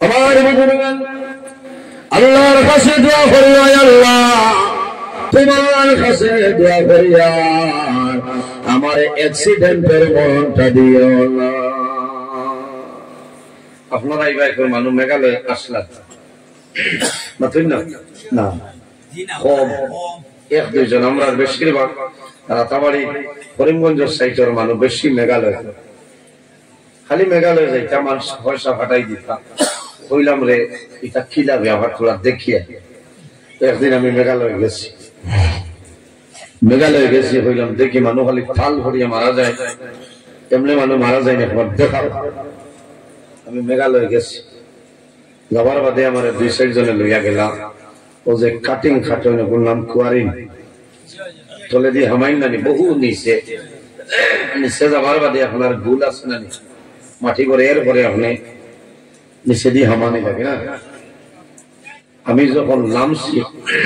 আমার বুজুর্গান আল্লাহর কাছে দোয়া করি আল্লাহ তোমার কাছে দোয়া করি আমার অ্যাক্সিডেন্টের মরণটা দিও না। আপনারা এইবার মানুষ মেঘালয় আসলা না এক দুইজন আমরা বেশিরভাগ রাতাবাড়ি করিমগঞ্জের সাইটের মানুষ বেশি মেঘালয় খালি মেঘালয় যাইতে আমার পয়সা ফাটাই দিতাম হইলাম রে এটা কিলা ব্যবহার তোরা দেখিয়ে একদিন আমি মেঘালয় গেছি হইলাম দেখি মানুষ খালি ফাল ভরিয়ে মারা যায় এমনি মানুষ মারা যায় না দেখা আমি মেঘালয় গেছি যাবার বাদে আমার 2-4 জনে লইয়া গেলাম ও যে কাটিং খাটে নাম কুয়ারিন তলে দিয়ে হামাইন নানি বহু নিচে যাবার বাদে আপনার গুল আছে না মাটি করে এরপরে আপনি নিচে দিয়ে হামানি লাগে না। আমি যখন নামছি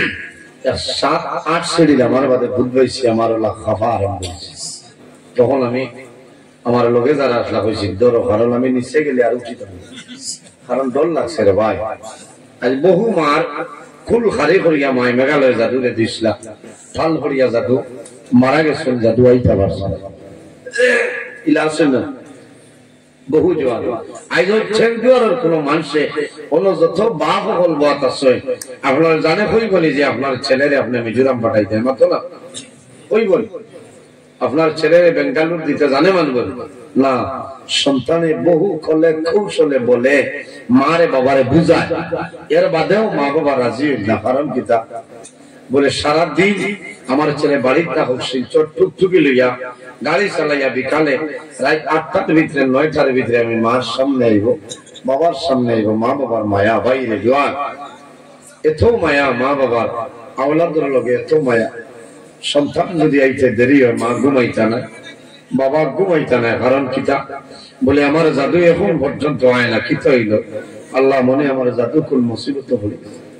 7-8 সিঁড়ি আমার বাদে ভূত পাইছি আমার ওলা খাফা আরম্ভ হয়েছে তখন আমি আমার লোকে যারা আসলা হয়েছি দৌড় কারণ আমি নিচে গেলে আর উঠিত কারণ ডর লাগছে রে ভাই। আজ বহু মার ফুল খারি করিয়া মায় মেঘালয় জাদু রে দিছিলা ফাল করিয়া জাদু মারা গেছেন জাদু আইতা পারছে ইলা আছে না বহু জোয়ান আইজ ছেড় দেওয়ার কোন মানুষে কোন যত বাপ হল বাত আছে আপনার জানে কইবনি যে আপনার ছেলেরে আপনি মিজোরাম পাঠাইতেন মাত্র না কইবনি আপনার ছেলেরে বেঙ্গালুরু দিতে জানে মানব না সন্তানে বহু কলে কৌশলে বলে মারে বাবারে বুঝায় এর বাদেও মা বাবা রাজি না কারণ কিতা বলে সারাদিন আমার ছেলে বাড়িতে থাকুক শিলচর টুকটুকি লইয়া গাড়ি চালাইয়া বিকালে রাত 8টার ভিতরে 9টার ভিতরে আমি মার সামনে আইব বাবার সামনে আইব মা বাবার মায়া বাইরে জোয়ান এত মায়া মা বাবার আওলাদের লগে এত মায়া সন্তান যদি আইতে দেরি হয় মা ঘুমাইতা না বাবা ঘুমাইতা না কারণ কিতা বলে আমার জাদু এখন পর্যন্ত হয় না কিতা হইল আল্লাহ মনে আমার জাদু কোন মুসিবত হল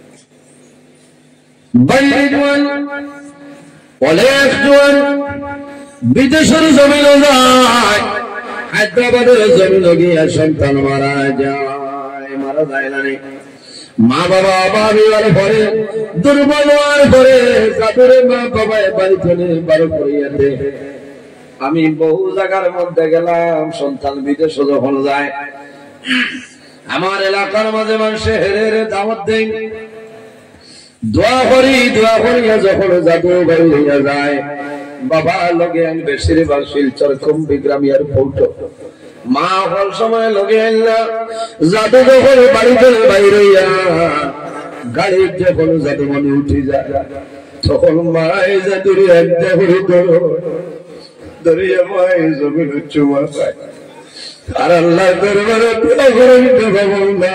বাইরে জোয়ান অনেক জোয়ান বিদেশের জমিনে যায় হায়দ্রাবাদের জমিনে গিয়া সন্তান মারা যায় না মা বাবা বাবিবার পরে দুর্বল হওয়ার পরে জাদুরে মা বাবা বাড়ি চলে বারো করিয়া দে। আমি বহু জায়গার মধ্যে গেলাম সন্তান বিদেশে যখন যায় আমার এলাকার মাঝে মানুষে হেরে হেরে দাওয়াত দেয় দোয়া করিয়া যখন জাদু বাড়ি হইয়া যায় বাবা লগে আমি বেশিরভাগ শিলচর কুম্ভি গ্রামিয়ার ফটো মা হল সময় লগে আইলা জাদু যখন বাড়ি চলে বাইর হইয়া গাড়ি যখন জাদু মনে উঠে যায় তখন মায় জাদুর একটা করে ধরিয়া মায় জমিন চুমা পায় আর আল্লাহ দরবারে দোয়া করে না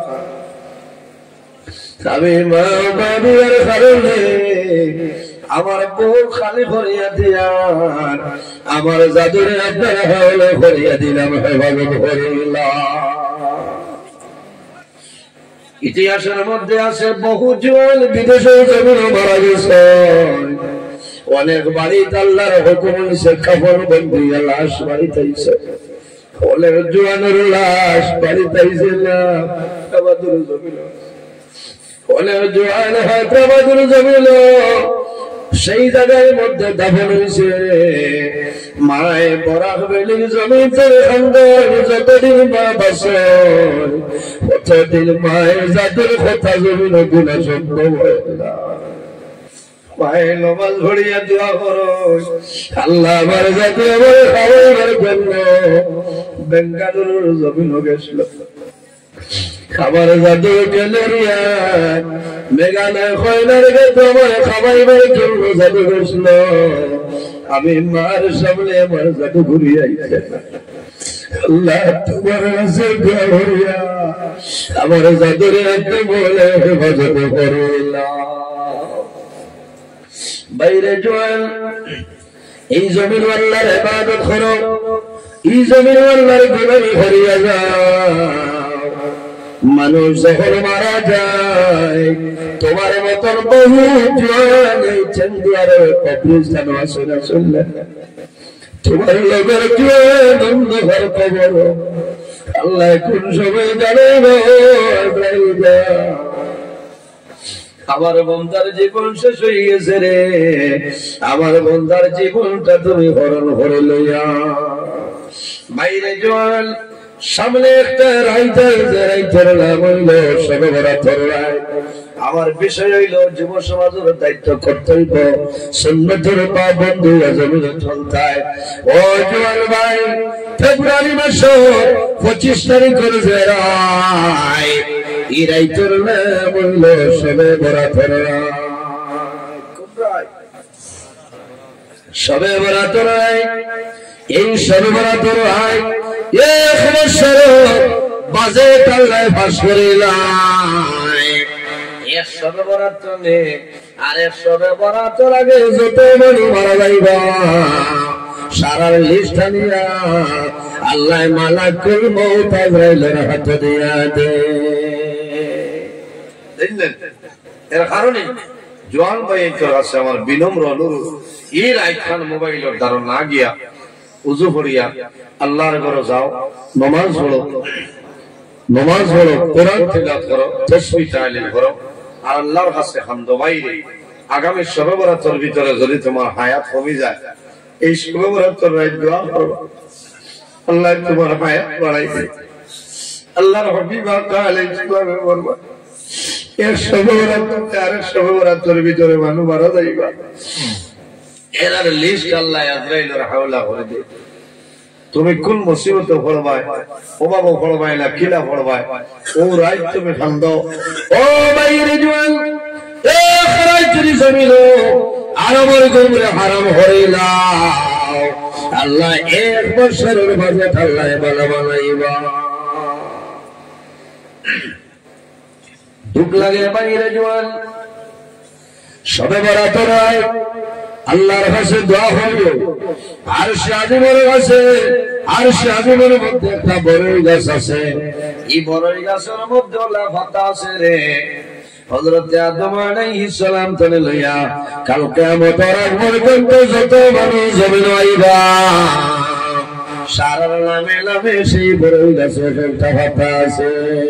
আমি মা বাবার কারণে আমার বউ খালি ভরিয়া দিয়ার আমার জাদুরে আপনারা হলে ভরিয়া দিলাম হেফাজত করিলাম। ইতিহাসের মধ্যে আছে বহু জোয়ান বিদেশে জমিনে মারা গেছে অনেক বাড়িতে আল্লাহর হুকুম হইছে কাফন বন্দি লাশ বাড়িতে আইছে অনেক জোয়ানের লাশ বাড়িতে আইছে না হায়দ্রাবাদের জমিনে অনেক জোয়ান হায়দ্রাবাদের জমিনে সেই জায়গার মধ্যে দাফন হয়েছে মায় বরাক বেলির জমিতে যতদিন মা বাসে ততদিন মায়ের জাদুর কথা জমিন গুণা সম্ভব হয় না। মায়ের নমাজ ভরিয়া দোয়া করো আল্লাহ আমার জাদু আমার খাবার জন্য বেঙ্গালুরুর জমিন গেছিল খাবার জাদু গেলেরিয়া মেঘালয় কয়লার গেছে আমার খাবাইবার জন্য জাদু গেছিল আমি মার সামনে আমার জাদু ঘুরিয়ে আইছে আল্লাহ তোমার কাছে দোয়া করিয়া আমার জাদুরে একটা বলে হেফাজত করলাম। বাইরে জোয়ান এই জমিন আল্লাহর ইবাদত করো এই জমিন আল্লাহর গোলামি করিয়া যাও মানুষ যখন মারা যায় তোমার মতন বহু জোয়ান এই চন্দিয়ার কবরস্থান আছে না শুনলেন তোমার লোকের জোয়ান অন্ধকার কবর আল্লাহ কোন সময় জানে আমার বন্দার জীবন শেষ হয়ে গেছে রে, আমার বন্দার জীবনটা তুমি হরণ করে লইয়া। বাইরে জল সামনে একটা রাইতের নাম হইল সবে বরাতর রাত। আমার বিষয় হইল যুব সমাজের দায়িত্ব কর্তব্য সুন্নতের পাবন্ধী জমিনে চলতায়। ও জোয়াল ভাই, ফেব্রুয়ারি মাস 25 তারিখ করেছে রায়, এই রাইতের নাম হইল সবে বরাতর রাত। সবে বরাতর রায়, এই সবে বরাতর রায় এক বছর বাজে টাল্লায় ফাঁস করিলাম। এক সবে বরাত নে আর এক সবে বরাতর আগে যত মানুষ মারা যাইবা সারার লিস্ট নিয়া আল্লাহ মালাকুল মউত আজরাইলের হাতে দিয়া দে। এর কারণে জোয়ান ভাই আছে আমার বিনম্র অনুরোধ, এই রাইখান মোবাইলের দ্বারা না গিয়া উজু করিয়া আল্লাহর ঘরে যাও, নামাজ পড়ো, কোরআন তিলাওয়াত করো, তাসবিহ তাহলিল করো, আর আল্লাহর কাছে হামদ বাইরে আগামী শবে বরাতের ভিতরে যদি তোমার হায়াত কমে যায়, এই শবে বরাতের রাত দোয়া করো, আল্লাহ তোমার হায়াত বাড়াইবে। আল্লাহর হাবিব আলাইহিস সালাম বলবা, এই শবে বরাত আর শবে বরাতের ভিতরে মানুষ মারা যাইবা, এর লিস্ট আল্লাহ আজরাইলের হাওলা করে দেয়। তুমি কোন মুসিবতে পড়বাই, অভাবে পড়বাই না কিলা পড়বাই, ও রাত তুমি খান্দ। ও বাইরে জোয়ান, এক রাত্রি জমিল আরবের গমরে হারাম হইলা, আল্লাহ এক বছরের বাজেট আল্লাহ ভালো বানাইবা। দুঃখ লাগে বাইরে জোয়ান, সবে বরাতর রায় আল্লাহর কাছে দোয়া হইল, আরশে আজিমের কাছে, আরশে আজিমের মধ্যে একটা বড়ই গাছ আছে, এই বড়ই গাছের মধ্যে পাতা আছে রে। হযরত আদম আলাইহিস সালাম থেকে লইয়া কাল কিয়ামতের আগ পর্যন্ত যত মানুষ জমিন আইবা সারার নামে নামে সেই বড়ই গাছের একটা পাতা আছে।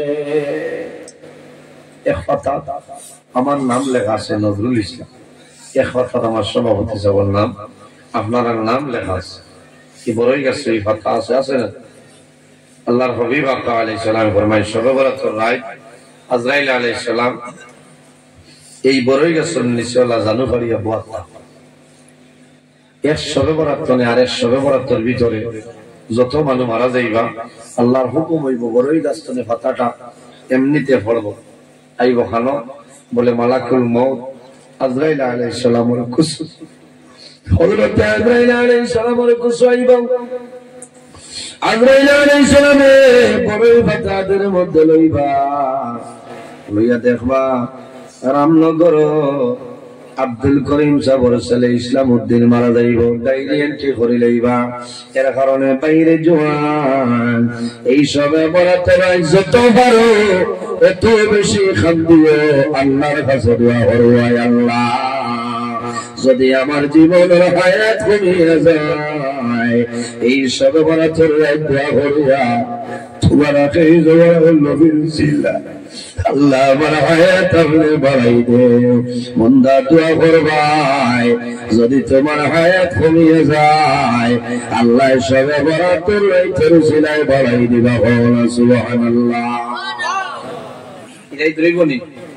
এক পাতা আমার নাম লেখা আছে নজরুল ইসলাম, এক পাতা আমার সভাপতি সাহেবের নাম, আপনার নাম লেখা আছে। কি বড়ই গাছ এই পাতা আছে, আছে না? আল্লাহর হাবিব আলাইহিস সালাম ফরমায় শবে বরাতের রাত আজরাইল আলাইহিস সালাম এই বড়ই গাছের নিচে আল্লাহ জানু করিয়া বয়াত। এক শবে বরাত আর এক শবে বরাতের ভিতরে যত মানুষ মারা যাইবা আল্লাহর হুকুম হইব বড়ই গাছ তনে পাতাটা এমনিতে পড়ব আইব খানো বলে মালাকুল মউত আজরাইল আলাইহিস সালামের কুসু, হযরত আজরাইল আলাইহিস সালামের কুসু আইব। আজরাইল আলাইহিস সালামে বড়ই পাতাদের মধ্যে লইয়া দেখবা রামনগর আব্দুল করিম সাহেবের ছেলে ইসলাম উদ্দিন মারা যাইব, ডাইরি এন্ট্রি করে লইবা। এর কারণে বাইরে জোয়ান এই সবে বরাতের যত পারো এত বেশি খান্দিও আল্লাহর কাছে দোয়া করো, আল্লাহ যদি আমার জীবনের হায়াত কমিয়ে যায় এই সবে বরাতের দোয়া করিয়া তোমার এই জবান নবীর জিল্লা আল্লাহ আমার হায়াত আপনি বাড়াই দে। মন্দা দোয়া করবাই যদি তোমার হায়াত কমিয়ে যায় আল্লাহ সবে বরাতের রাতের সিলাই বাড়াই দিবা। সুবহানাল্লাহ। এটাই দ্রিবনি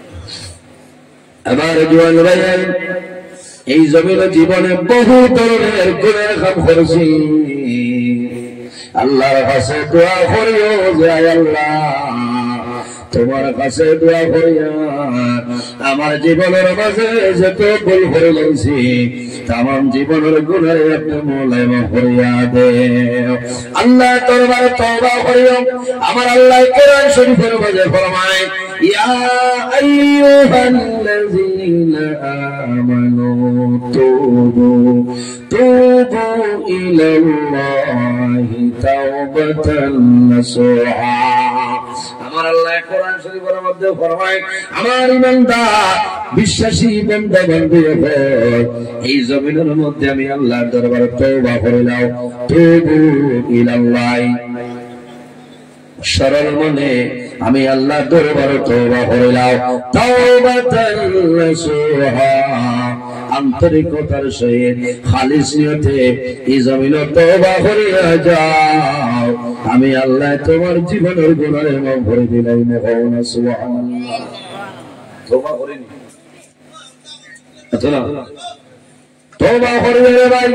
আমার জোয়ান ভাই, এই জমিনে জীবনে বহু ধরনের গুনাহ কাম করেছি, আল্লাহর কাছে দোয়া করিও যে আল্লাহ তোমার কাছে দোয়া করিয়া আমার জীবনের মাঝে যত ভুল করে গেছি তামাম জীবনের গুনাহ আপনি মোলায়েম করিয়া দে। আল্লাহ দরবারে তওবা করিও। আমার আল্লাহ কোরআন শরীফের মাঝে ফরমায়, ইয়া আইয়ুহাল্লাযীনা আমানু তুবু ইলাল্লাহি তাওবাতান নাসুহা। আমার আল্লাহ কোরআন শরীফের মধ্যে ফরমায়, আমার ইমানদার বিশ্বাসী বান্দা বান্দীগণ এই জমিনের মধ্যে আমি আল্লাহর দরবারে তওবা করে নাও। তুবু ইলাল্লাহি সরল মনে আমি আল্লাহ দরবারে তওবা করিলাম, তাওবাতান নাসুহা, আন্তরিকতার সহিত খালিস নিয়তে এই জমিনে তওবা করিয়া যাও, আমি আল্লাহ তোমার জীবনের গুনাহ মাফ করে দিলাম। না সুবহানাল্লাহ। তওবা করিনি আচ্ছা, তওবা করিবে রে ভাই,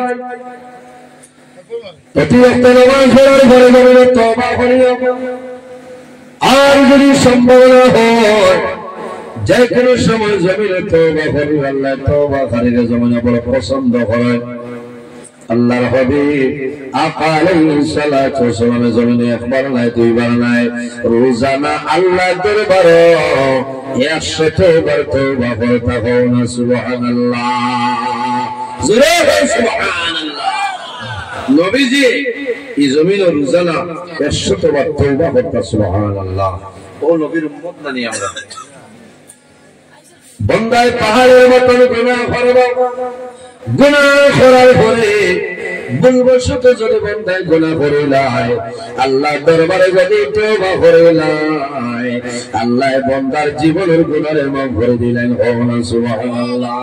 প্রতিনিয়ত নামাজ পড়ার পরে জমিনে তওবা করিও। আর যদি সম্ভব না হয় যে কোনো সময় জমিনে তওবা করি, আল্লাহ তওবাকারীকে জমিনে বড় পছন্দ করে। আল্লাহর হাবিব আকা আলাইহিস সালাতু ওয়াস সালাম জমিনে একবার নাই দুইবার নাই রোজানা আল্লাহর দরবারে 100 বার তওবা করতে হয়। না সুবহানাল্লাহ, জোরে সুবহানাল্লাহ। নবীজি এই জমিনে রোজানা 100 বার তওবা করতে, সুবহানাল্লাহ। ও নবীর উম্মত নানি আমরা বন্দায় পাহাড়ের মতন গুনাহ করব, গুনাহ করার পরে ভুলবশত যদি বন্দায় গুনাহ করে লাই, আল্লাহ দরবারে যদি তওবা করে লাই, আল্লাহ বন্দার জীবনের গুনাহ মাফ করে দিলেন। না সুবহানাল্লাহ।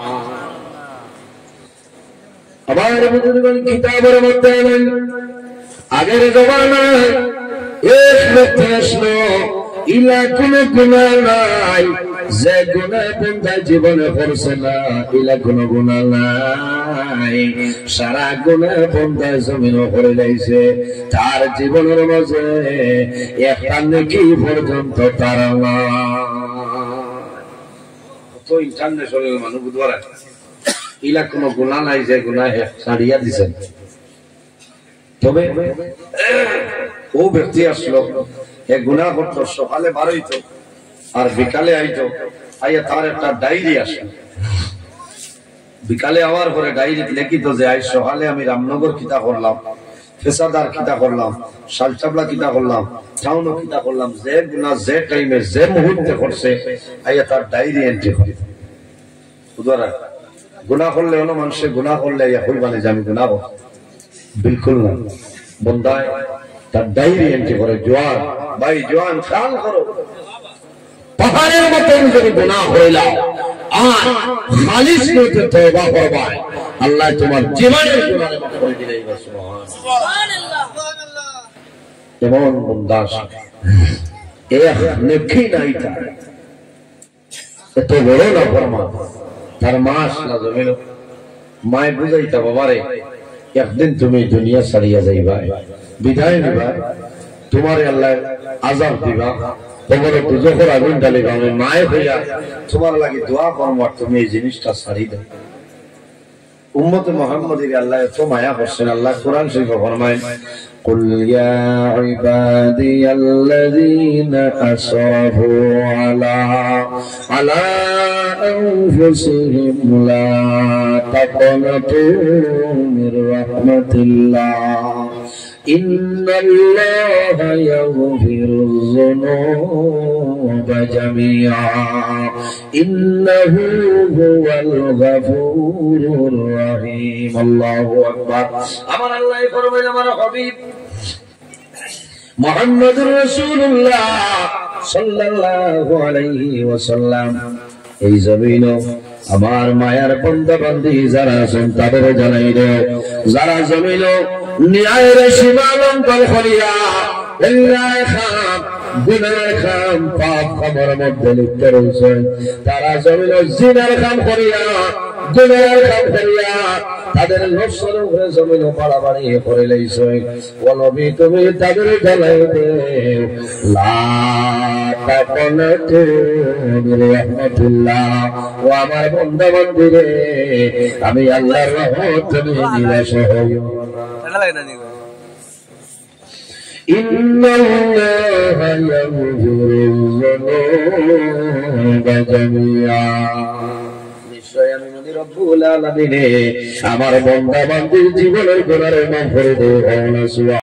আবার বুজুর্গগণ কিতাবের মধ্যে আগের জমানায় এক ব্যক্তি আসলো, ইলা কোনো গুনাহ নাই, যে গুনাহ বন্দা জীবনে করছে না, ইলা কোনো গুনাহ নাই, সারা গুনাহ বন্দা জমিনে করে লাইছে, তার জীবনের মাঝে একটা নেকি পর্যন্ত তার না। তো ইন্টারন্যাশনাল মানুষ বুঝবার ইলা কোনো গুনাহ নাই, যে গুনাহ ছাড়িয়া দিছেন। তবে ও ব্যক্তি আসলো, এক গুনাহ করতো, সকালে বার হইতো আর বিকালে আইতো, আইয়া তার একটা ডায়েরি আসে, বিকালে আওয়ার পরে ডায়েরি লিখিত যে আজ সকালে আমি রামনগর কিতা করলাম, ফেসাদার কিতা করলাম, শালচাবলা কিতা করলাম, টাউন কিতা করলাম, যে গুনাহ যে টাইমে যে মুহূর্তে করছে, আইয়া তার ডায়েরি এন্ট্রি করে। বুঝরা গুনাহ করলে অন্য মানুষে গুনাহ করলে আইয়া কইবানে যে আমি গুনাহ করছি, বিলকুল না। বন্দায় তার ডায়েরি এন্ট্রি করে। জওয়ান ভাই, জওয়ান খেয়াল করো, পাহাড়ের মতন যদি গুনাহ হইলা আর খালিস নিয়তে তওবা করবা, আল্লাহ তোমার জীবনের গুনাহ মাফ করে দিলেন। সুবহানাল্লাহ, সুবহানাল্লাহ। এমন বান্দা এ নেকি নাই, তার এত বড় না ফরমান, তার মাস না জমিল মায় বুঝাইতা, বাবারে একদিন তুমি দুনিয়া ছাড়িয়া যাইবা, বিদায় নিবা, তোমার আল্লাহ আযাব দিবা, তোমার দুজখের আগুন ডালিবা, আমি মায় হইয়া তোমার লাগি দোয়া করব, তুমি এই জিনিসটা ছাড়ি দাও। উম্মতে মুহাম্মাদের আল্লাহ এত মায়া করছেন। আল্লাহ কোরআন শরীফে ফরমায়, কুল ইয়া ইবাদিয়াল্লাযীনা আসরাফু আলা আনফুসিহিম লা তাকনাতু মির রাহমাতিল্লাহ ইন্নাল্লাহা ইয়াগফিরুয যুনুবা জামিআ ইন্নাহু হুয়াল গফুরুর রহিম। আল্লাহু আকবার। আমার আল্লাহ ফরমায়, আমার হাবিব মুহাম্মদুর রাসূলুল্লাহ সাল্লাল্লাহু আলাইহি ওয়াসাল্লাম এই জমিন আমার মায়ার বান্দা বান্দি যারা আছেন তাদের জানাই দাও, যারা জমিন ন্যায়ের সীমা লঙ্ঘন করিয়া অন্যায় খাম গুনাহ খাম পাপ কামের মধ্যে লিপ্ত রয়েছে, তারা জমিন জিনার কাম করিয়া গুনাহের কাম করিয়া তাদের নফসের উপরে জমিন বাড়াবাড়ি করে লইছে, ও নবী তুমি তাদের জানাই দাও, লা তাকনাতু মির রাহমাতিল্লাহ, ও আমার বান্দা বান্দিরে আমি আল্লাহর রহমত থেকে নিরাশ হইও না। ইন্নাল্লাহা ইয়াগফিরুয যুনুবা জামিআ, নিশ্চয় আমি রব্বুল আলামিন আমার বান্দা বান্দির জীবনের গুনাহ মাফ করে দেব।